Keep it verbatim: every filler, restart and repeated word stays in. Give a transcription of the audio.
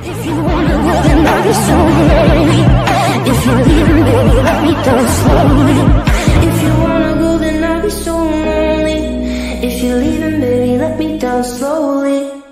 If you wanna go, then I'll be so lonely. If you're leaving, baby, let me down slowly. If you wanna go, then I'll be so lonely. If you're leaving, baby, let me down slowly.